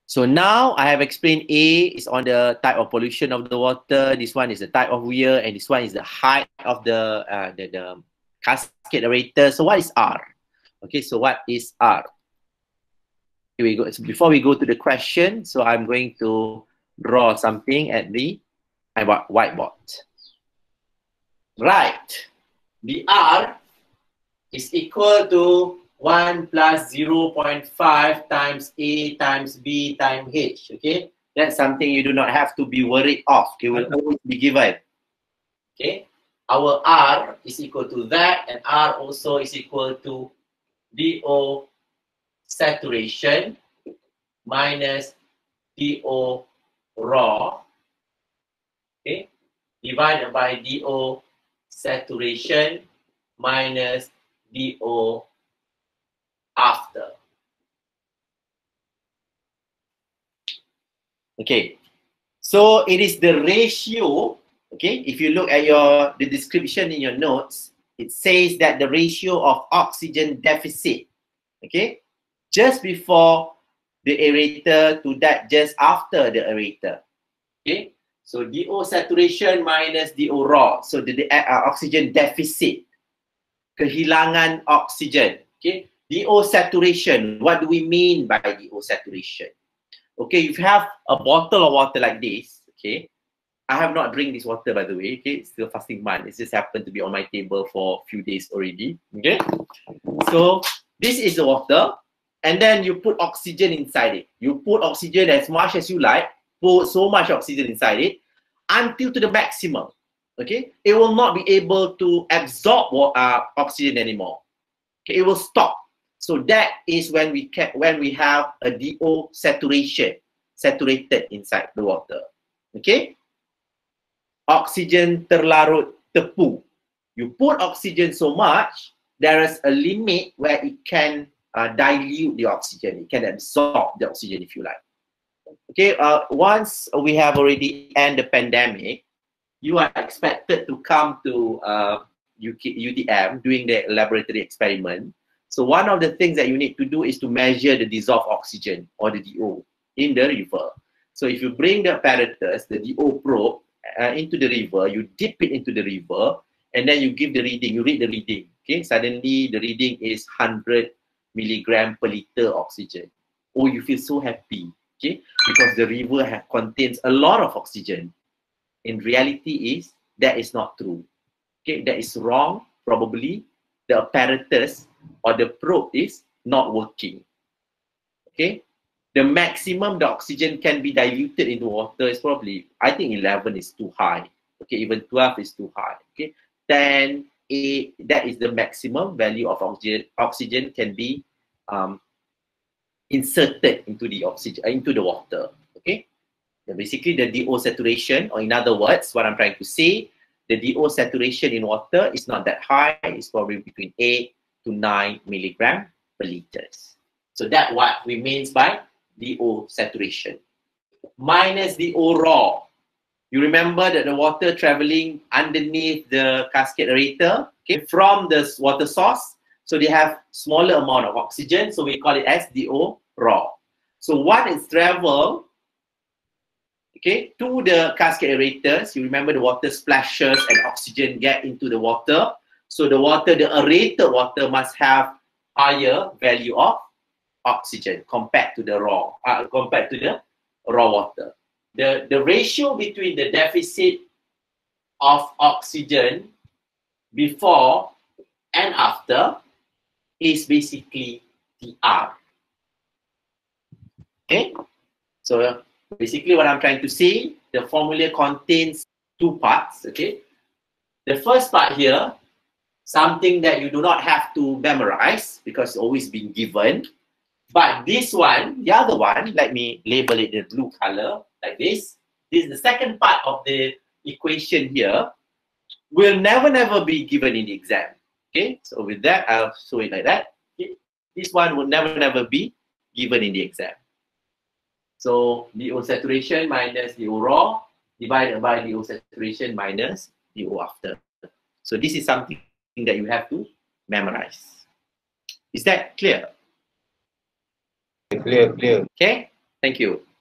So now I have explained A is on the type of pollution of the water. This one is the type of weir, and this one is the height of the cascade aerator. So what is R? Okay, so what is R? Here we go. So before we go to the question, so I'm going to draw something at the whiteboard. Right. The R is equal to 1 plus 0.5 times A times B times H. Okay, that's something you do not have to be worried of. It will always be given. Okay, our R is equal to that, and R also is equal to DO saturation minus DO raw. Okay, divided by DO saturation minus DO after. Okay, so it is the ratio. Okay, if you look at the description in your notes, it says that the ratio of oxygen deficit, okay, just before the aerator to that just after the aerator. Okay, so DO saturation minus DO raw. So the oxygen deficit, kehilangan oksigen. Okay, DO saturation. What do we mean by DO saturation? Okay, if you have a bottle of water like this, okay, I have not drink this water, by the way, okay, it's still fasting month. It just happened to be on my table for a few days already, okay. So this is the water, and then you put oxygen inside it. You put oxygen as much as you like, put so much oxygen inside it until to the maximum, okay. It will not be able to absorb oxygen anymore. Okay, it will stop. So that is when we have a DO saturation, saturated inside the water. Okay? Oxygen terlarut tepu. You put oxygen so much, there is a limit where it can dilute the oxygen. It can absorb the oxygen if you like. Okay, once we have already ended the pandemic, you are expected to come to UTM doing the laboratory experiment. So one of the things that you need to do is to measure the dissolved oxygen or the DO in the river. So if you bring the apparatus, the DO probe into the river, you dip it into the river, and then you give the reading, you read the reading. Okay, suddenly the reading is 100 milligram per liter oxygen. Oh, you feel so happy, okay, because the river contains a lot of oxygen. In reality is, that is not true. Okay, that is wrong. Probably the apparatus or the probe is not working. Okay, the maximum the oxygen can be diluted into water is probably, I think 11 is too high. Okay, even 12 is too high. Okay, 10, 8, that is the maximum value of oxygen can be inserted into the oxygen, into the water. Okay, basically the DO saturation, or in other words, what I'm trying to say, the DO saturation in water is not that high. It's probably between 8 to 9 milligram per liters. So that's what we mean by DO saturation. Minus DO raw. You remember that the water traveling underneath the cascade aerator, okay, from the water source. So they have smaller amount of oxygen. So we call it as DO raw. So what is travel, okay, to the cascade aerators? You remember the water splashes and oxygen get into the water. So the water, the aerated water must have higher value of oxygen compared to the raw, water. The ratio between the deficit of oxygen before and after is basically the R. Okay, so basically what I'm trying to say, the formula contains two parts. Okay, the first part here, something that you do not have to memorize because it's always been given. But this one, the other one, let me label it in blue color like this. This is the second part of the equation here, will never be given in the exam. Okay, so with that, I'll show it like that. Okay? This one will never be given in the exam. So DO saturation minus DO raw divided by DO saturation minus DO after. So this is something that you have to memorize. Is that clear? Clear. Okay, Thank you.